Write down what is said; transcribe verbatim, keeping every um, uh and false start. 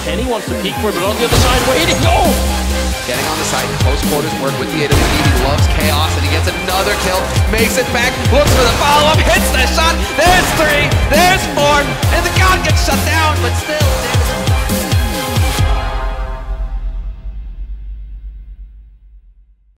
Kenny wants to peek for it, but on the other side, waiting. Oh! Getting on the side in close quarters work with the A W P. He loves chaos, and he gets another kill. Makes it back, looks for the follow-up, hits the shot. There's three, there's four, and the God gets shut down.